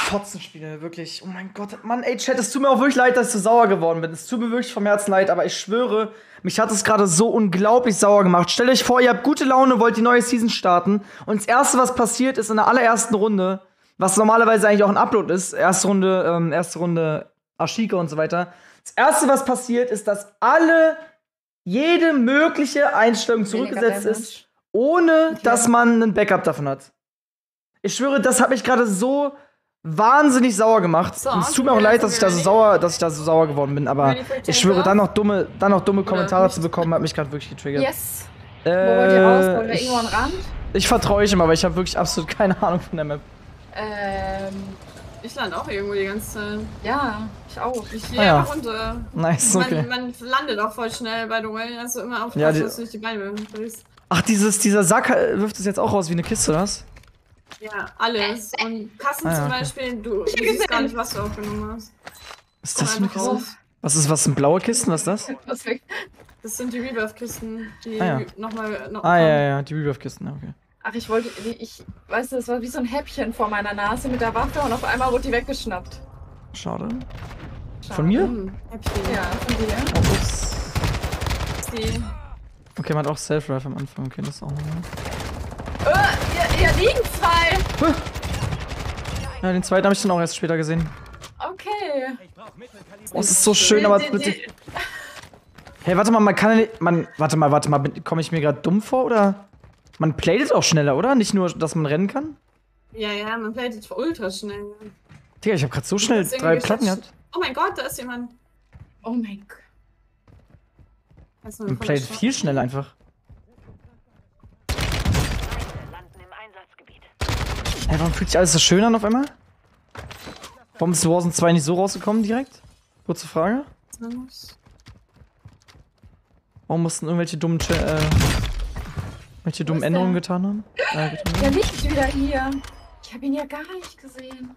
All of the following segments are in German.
Fotzenspiele, wirklich. Oh mein Gott, Mann, ey, Chat, es tut mir auch wirklich leid, dass ich so sauer geworden bin. Es tut mir wirklich vom Herzen leid, aber ich schwöre, mich hat es gerade so unglaublich sauer gemacht. Stellt euch vor, ihr habt gute Laune, wollt die neue Season starten und das Erste, was passiert, ist in der allerersten Runde, was normalerweise eigentlich auch ein Upload ist, erste Runde Ashika und so weiter. Das Erste, was passiert, ist, dass jede mögliche Einstellung zurückgesetzt ist, ohne dass man einen Backup davon hat. Ich schwöre, das hat mich gerade so wahnsinnig sauer gemacht. So, und es tut mir auch leid, dass ich da so sauer geworden bin, aber ich schwöre, dann noch dumme Kommentare zu bekommen, hat mich gerade wirklich getriggert. Yes. Wo wollt ihr raus? Wollen wir irgendwo an den Rand? Ich vertraue euch immer, aber ich habe wirklich absolut keine Ahnung von der Map. Ich lande auch irgendwo die ganze Zeit. Ja, ich auch. Ich gehe einfach runter. Nice, okay. Man landet auch voll schnell, by the way. Also immer aufpassen, Ja, dass du nicht die Beine brichst. Ach, dieser Sack wirft es jetzt auch raus wie eine Kiste, oder was? Ja, alles. Und Kassen zum Beispiel, du siehst gar nicht, was du aufgenommen hast. Ist das eine Kiste? Was sind blaue Kisten? Was ist das? Das sind die Rebirth-Kisten, die ja, die Rebirth-Kisten, ja, okay. Ach, weißt du, das war wie so ein Häppchen vor meiner Nase mit der Waffe und auf einmal wurde die weggeschnappt. Schade. Von mir? Häppchen. Ja, von dir. Oh, ups. Die. Okay, man hat auch Self-Drive am Anfang, okay, das ist auch nochmal. Hier liegen zwei! Ja, den zweiten habe ich dann auch erst später gesehen. Okay. Oh, es ist so schön, aber bitte. Hey, warte mal, warte mal, komme ich mir gerade dumm vor, oder? Man platet auch schneller, oder? Nicht nur, dass man rennen kann? Ja, man platet ultra schnell. Digga, ich habe gerade so schnell 3 Platten gehabt. Oh mein Gott, da ist jemand. Oh mein Gott. Man platet viel schneller einfach. Hey, warum fühlt sich alles so schön an auf einmal? Warum ist Warzone 2 nicht so rausgekommen direkt? Kurze Frage. Warum mussten irgendwelche dummen Änderungen getan haben? Der liegt wieder hier. Ich habe ihn ja gar nicht gesehen.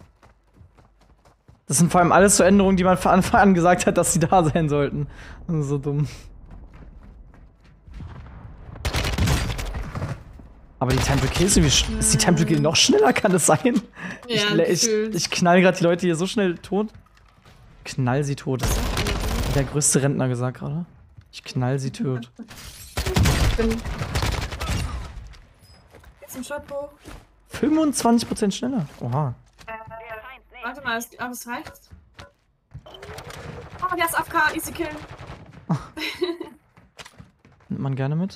Das sind vor allem alles so Änderungen, die man von Anfang an gesagt hat, dass sie da sein sollten. Das ist so dumm. Aber die Time to Kill ist die Time to Kill noch schneller? Kann das sein? Ja, ich knall gerade die Leute hier so schnell tot. Knall sie tot. Der größte Rentner gesagt gerade. Ich knall sie tot. Jetzt ein Shot hoch. 25% schneller. Oha. Warte mal, es reicht. Oh, der ist AFK, easy kill. Nimmt man gerne mit.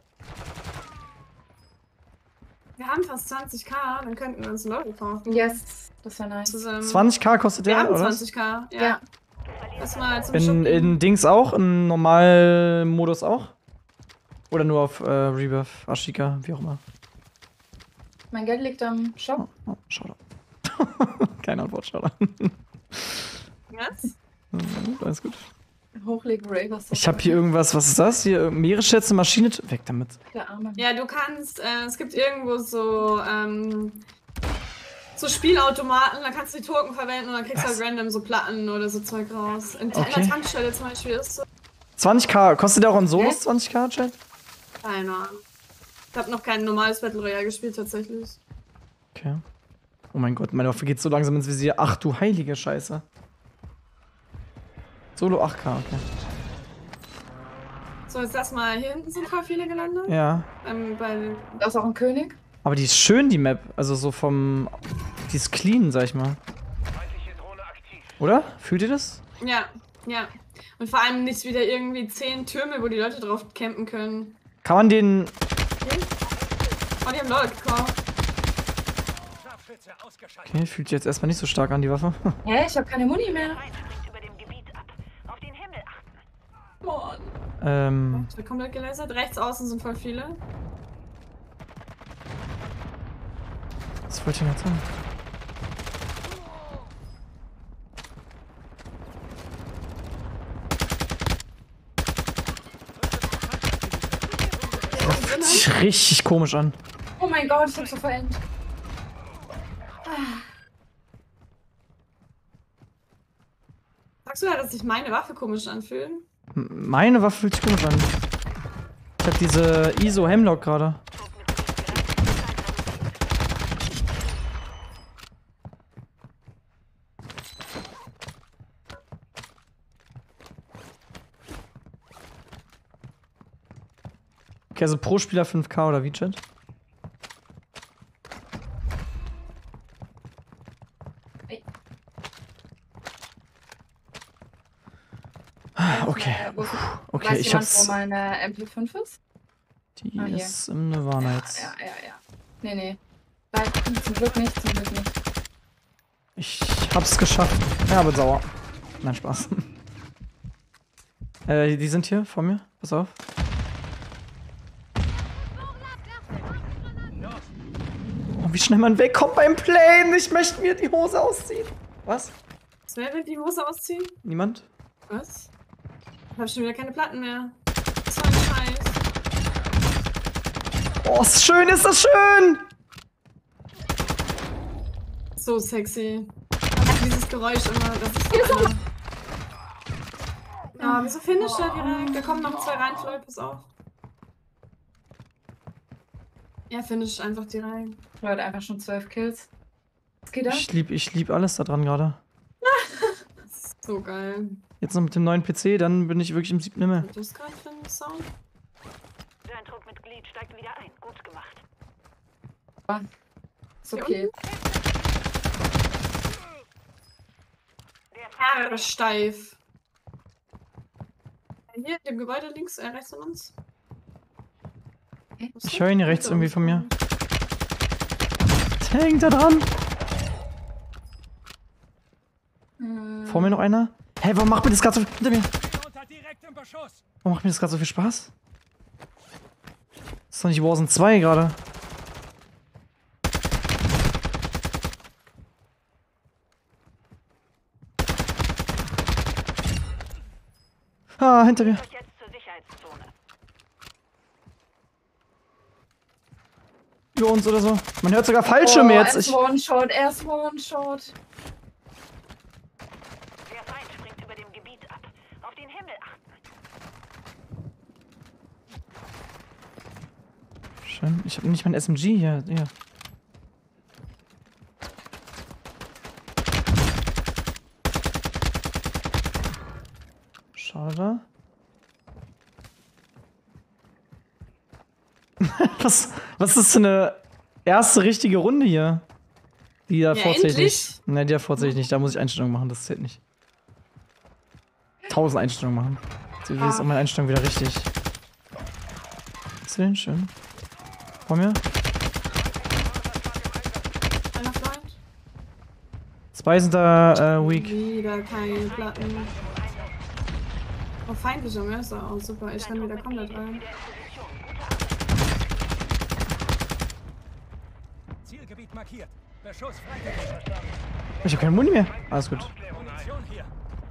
Wir haben fast 20k, dann könnten wir uns ein Leute kaufen. Yes, das war nice. 20k kostet der, oder? 20k, ja. Das mal zum in Dings auch? Im Normalmodus auch? Oder nur auf Rebirth, Ashika, wie auch immer? Mein Geld liegt am Shop. Oh, schau da. Keine Antwort, schau da. Was? Alles gut. Hochlegen Ray, ich hab hier irgendwas, was ist das? Hier, Meeresschätze, Maschine. Weg damit. Der Arme. Ja, du kannst, es gibt irgendwo so Spielautomaten, da kannst du die Token verwenden und dann kriegst du halt random so Platten oder so Zeug raus. In der Tankstelle zum Beispiel ist so. 20k, kostet der auch in Solos 20k, Chat? Keine Ahnung. Ich hab noch kein normales Battle Royale gespielt, tatsächlich. Okay. Oh mein Gott, meine Waffe geht so langsam ins Visier. Ach du heilige Scheiße. Solo 8k, okay. So, jetzt lass mal, hier hinten sind voll viele gelandet. Ja. Da ist auch ein König. Aber die ist schön, die Map. Also so vom... Die ist clean, sag ich mal. Oder? Fühlt ihr das? Ja, ja. Und vor allem nicht wieder irgendwie 10 Türme, wo die Leute drauf campen können. Kann man den... Oh, die haben Leute gekauft. Okay, fühlt sich jetzt erstmal nicht so stark an, die Waffe. Hä? Ich hab keine Muni mehr. Mann. Ich bin komplett gelasert. Rechts außen sind voll viele. Was wollte ich denn jetzt sagen? Das fühlt sich richtig komisch an. Oh mein Gott, ich hab so verendet. Sagst du ja, dass sich meine Waffe komisch anfühlt? Meine Waffe fühlt sich komisch an. Ich hab diese ISO Hemlock gerade. Okay, also pro Spieler 5K oder wie, Chat? Okay. Okay, weiß ich jemand, hab's. wo meine MP5 ist? Die Ah, hier. ist im Nirvana jetzt. Ja. Nee. Nein, zum Glück nicht. Ich hab's geschafft. Ja, aber sauer. Nein, Spaß. Die sind hier vor mir. Pass auf. Oh, wie schnell man wegkommt beim Playen. Ich möchte mir die Hose ausziehen. Was? Wer will die Hose ausziehen? Niemand? Was? Ich hab schon wieder keine Platten mehr. So ein Scheiß. Oh, ist schön, ist das schön! So sexy. Dieses Geräusch immer, das ist so eine... Ja, wieso finisht er direkt? Da kommen noch 2 rein, Floyd, pass auf. Ja, finisht einfach direkt. Floyd, einfach schon 12 Kills. Was geht da? Ich lieb alles da dran gerade. Das ist so geil. Jetzt noch mit dem neuen PC, dann bin ich wirklich im 7. Himmel. Was ist gerade für ein Sound? Dein Truppmitglied steigt wieder ein. Gut gemacht. Ist okay. Ja, steif. Hier, in dem Gebäude links, rechts von uns. Ich höre ihn hier rechts irgendwie von mir. Der hängt da dran. Vor mir noch einer. Hey, warum macht mir das gerade so hinter mir? Warum macht mir das gerade so viel Spaß? Das ist doch nicht Warzone 2 gerade. Ah, hinter mir. Jetzt zur Sicherheitszone. Über uns oder so. Man hört sogar Fallschirme jetzt. Er ist One-Shot. Der Feind springt über dem Gebiet ab. Auf den Himmel achten. Schön. Ich habe nicht mein SMG hier. Schade. Was ist das für eine erste richtige Runde hier? Die da vorzählt nicht. Ne, die da vorzählt nicht. Da muss ich Einstellungen machen, das zählt nicht. 1000 Einstellungen machen. Jetzt ist auch meine Einstellung wieder richtig. Ist denn schön? Vor mir? Einer Freund? 2 sind da weak. Wieder keine Platten. Oh, feindliche Messer. Oh, super. Ich kann wieder komplett rein. Zielgebiet markiert. Beschuss freigegeben. Ich hab keine Muni mehr. Alles gut. Munition hier.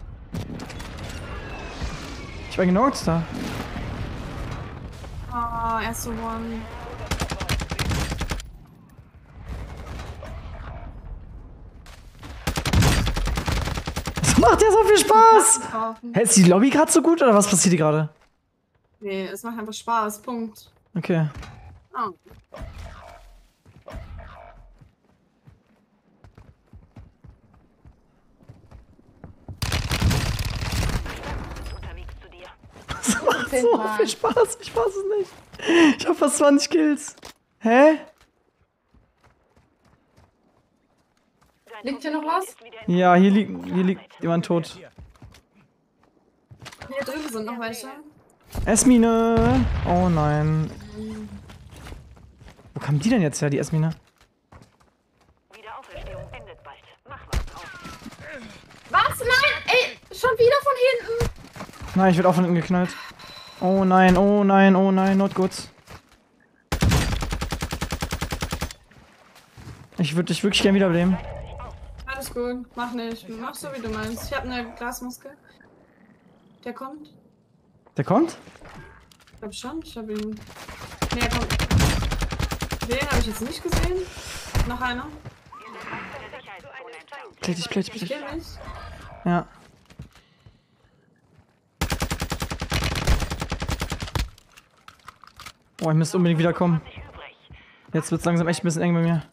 Ich war genockt da. Oh, erste One. Das macht ja so viel Spaß! Hä, ist die Lobby gerade so gut oder was passiert hier gerade? Nee, es macht einfach Spaß. Punkt. Okay. Oh. Unterwegs zu dir. Das macht so viel Spaß. Ich fass es nicht. Ich hab fast 20 Kills. Hä? Liegt hier noch was? Ja, hier liegt jemand tot. Hier drüben sind noch welche. Esmine! Oh nein. Wo kam die denn jetzt her, die Esmine? Wiederauferstehung endet bald. Mach was draus. Was? Nein! Ey, schon wieder von hinten! Nein, ich werde auch von hinten geknallt. Oh nein, oh nein, oh nein, not good. Ich würde dich wirklich gerne wiederbeleben. Alles gut. Mach nicht. Mach so, wie du meinst. Ich habe eine Glasmaske. Der kommt. Der kommt? Ich glaube schon. Ich habe ihn... Nee, er kommt. Den habe ich jetzt nicht gesehen. Noch einer. Play dich. Ich kill mich. Ja. Oh, ich müsste unbedingt wiederkommen. Jetzt wird's langsam echt ein bisschen eng bei mir.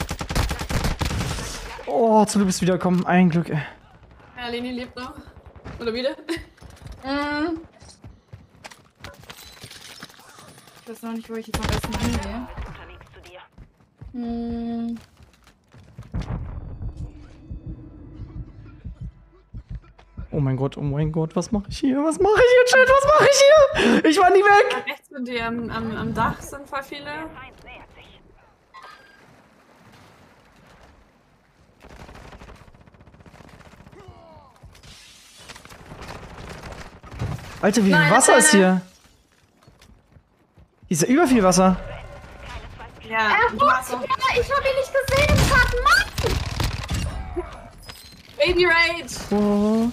Oh, zum Glück bist du wiedergekommen. Ein Glück, ey. Ja, Leni lebt noch. Oder wieder? Ich weiß noch nicht, wo ich jetzt am besten hingehe. Unterwegs zu dir. Oh mein Gott, was mache ich hier? Was mache ich hier, Chat? Was mache ich hier? Ich war nie weg! Rechts von dir am Dach sind voll viele. Feind nähert sich. Alter, wie viel Nein, Wasser ist hier? Hier ist ja über viel Wasser. Ja, Wasser. Ich hab ihn nicht gesehen im Schatten, Mann! Baby Rage. Oh.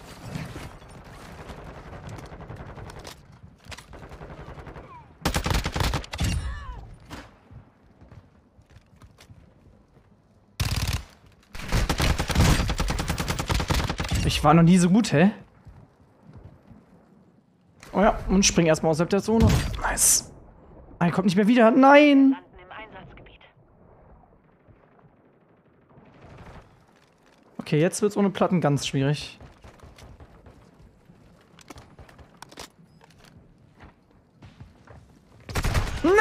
Ich war noch nie so gut, hä? Oh ja, und spring erstmal außerhalb der Zone. Nice. Ah, er kommt nicht mehr wieder. Nein! Landen im Einsatzgebiet. Okay, jetzt wird's ohne Platten ganz schwierig. Nein!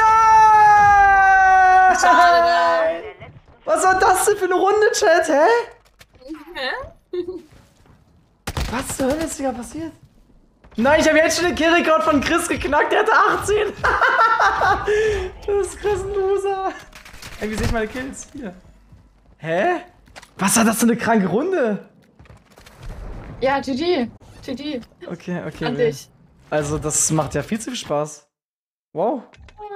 Schade. Was war das denn für eine Runde, Chat, hä? Hä? Was zur Hölle ist hier passiert? Nein, ich habe jetzt schon den Killrekord von Chris geknackt, der hatte 18. Das ist Chris ein Loser. Ey, wie sehe ich meine Kills? Hier. Hä? Was war das für eine kranke Runde? Ja, GG. GG. Okay. An dich. Also, das macht ja viel zu viel Spaß. Wow.